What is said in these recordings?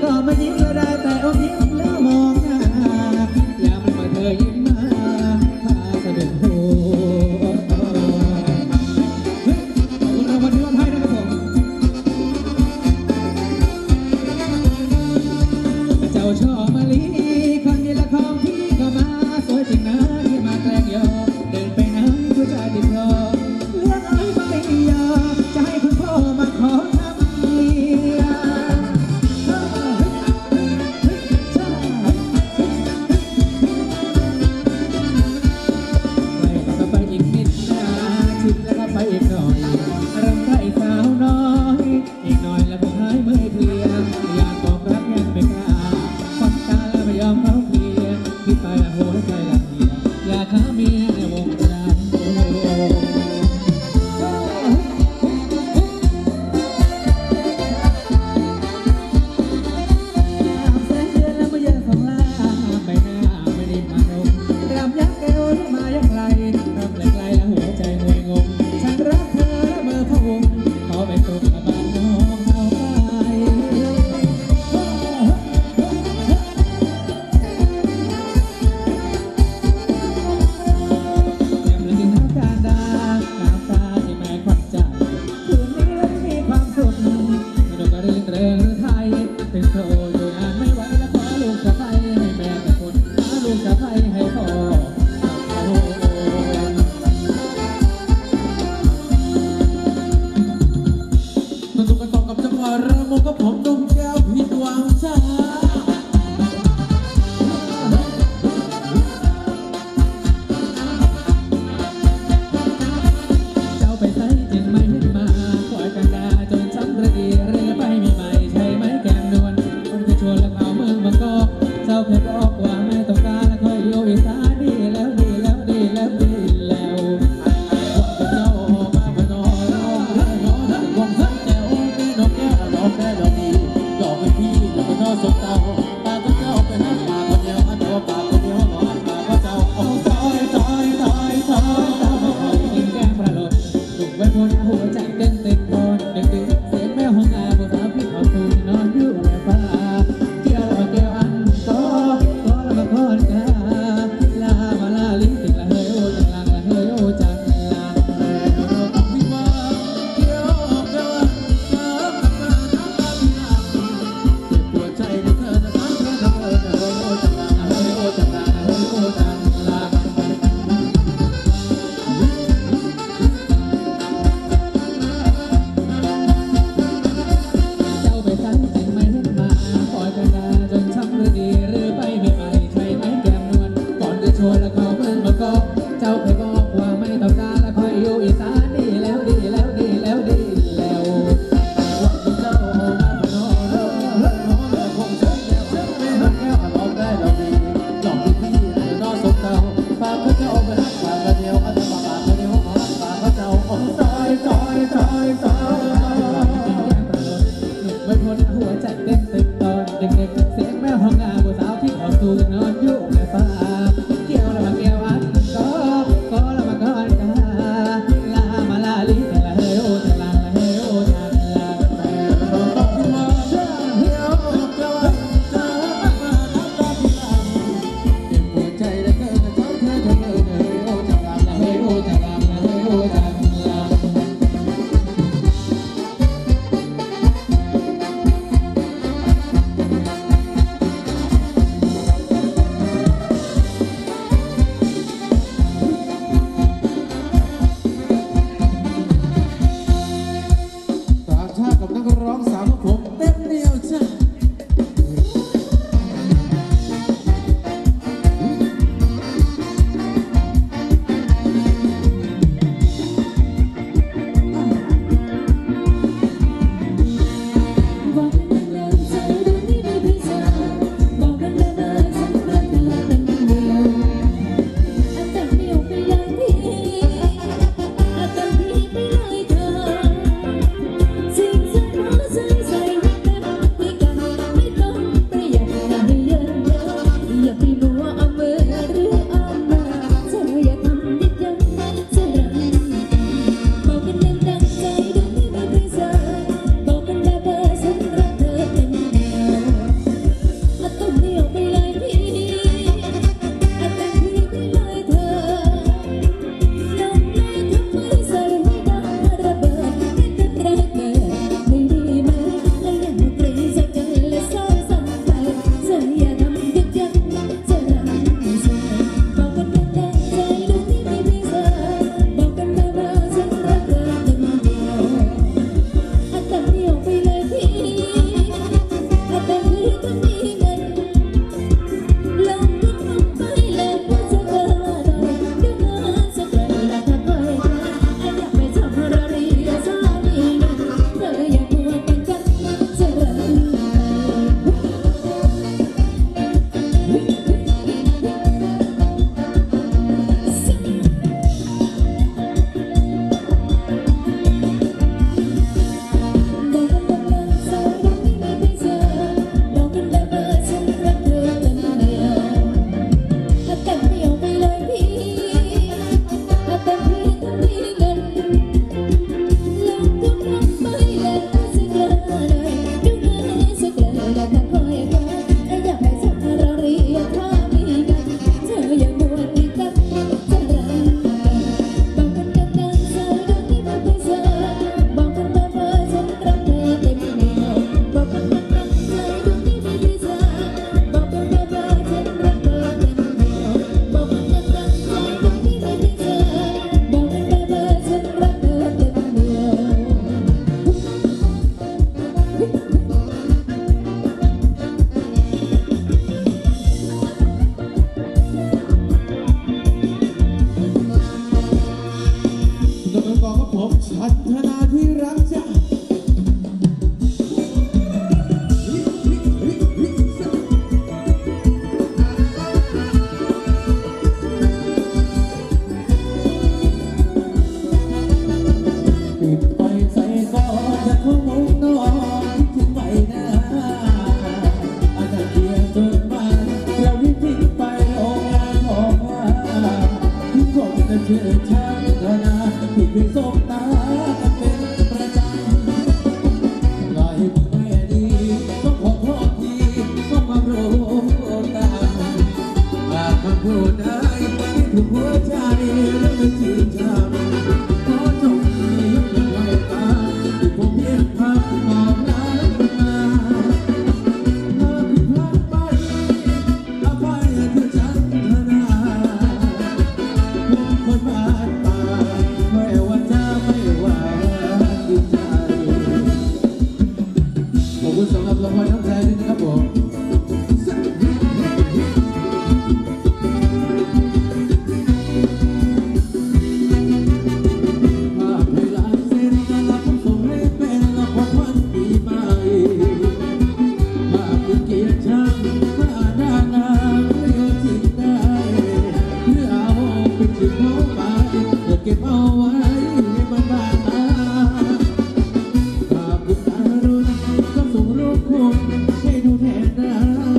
ก็ไม่ยิ้มก็ได้แต่อมยิ้มแล้วมองหน้ายามเมื่อเธอยิ้มมาพาสะดุดหูขอบคุณรางวัลที่มอบให้นะครับผมเจ้าช่อมะลิคนนี้ละของพี่ก็มาสวยจริงนะที่มาแกล้งยอเดินไปไหนผู้ชายติดรอเลือกอ้อยไม่ยอมจะให้คุณพ่อมาขอทำเมียไปอีกนิดนะชิดแล้วก็ไปอีกหน่อยรำไก่สาวน้อยอีกหน่อยแล้วผมหายเมื่อยเพลียอยากบอกรักยังไม่กล้าฟังตาแล้วไม่ยอมเขาเคลียร์คิดไปละหัวใจละเหียอยากหาเมียในวงการกับพลอยน้ำใจด้วยนะครับผมเก็บเอาไว้ให้มันบานตาภาพคุณตารุณก็ส่งรูปคุณให้ดูแทนหน้า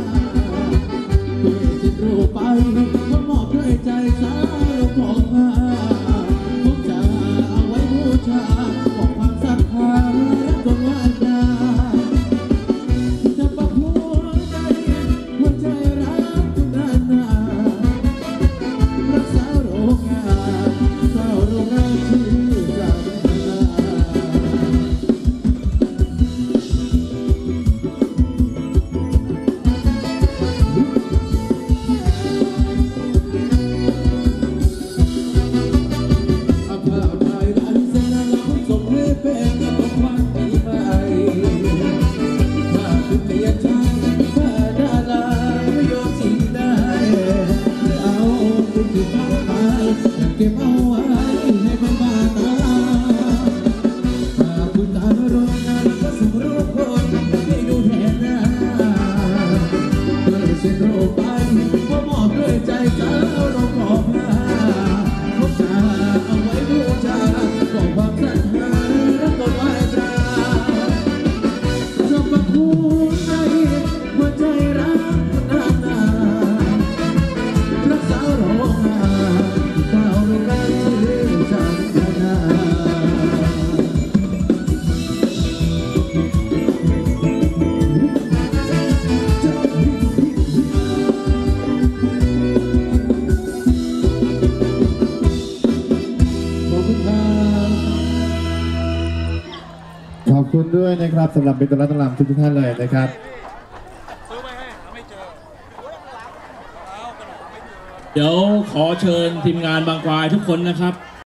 ด้วยจิตรูปไปก็มอบด้วยใจสาวลงของมาผมจะเอาไว้บูชาของความศรัทธาและกฎวาจาจะประพูดใจหัวใจรักคุณนานนารักษาโรงงานเฝ้าโรงงานชื่อจันทนาอาภาพไทยอันแสนรักส่งให้เป็นกับวันปีใหม่ถ้าคุณเปลี่ยนใจถ้าดาราไม่ยอมสิ่งใดเอาคุณที่ทำไปเก็บเอาไว้ให้มันบานตาถ้าคุณตาโรงงานก็ส่งรูปคนให้ดูแทนหน้าด้วยเส้นโรคไปก็มอบด้วยใจสาวลงขอบผ้าผมจะเอาไว้บูชาของความศรัทธาและกฎไหว้ตราจะประคุณใจหัวใจรักคุณนานนารักษาโรงงานเฝ้าโรงงานชื่อจันทนาขอบคุณด้วยนะครับสำหรับเป็นตัวรับตลาดทุกท่านเลยนะครับเดี๋ยวขอเชิญทีมงานบางควายทุกคนนะครับ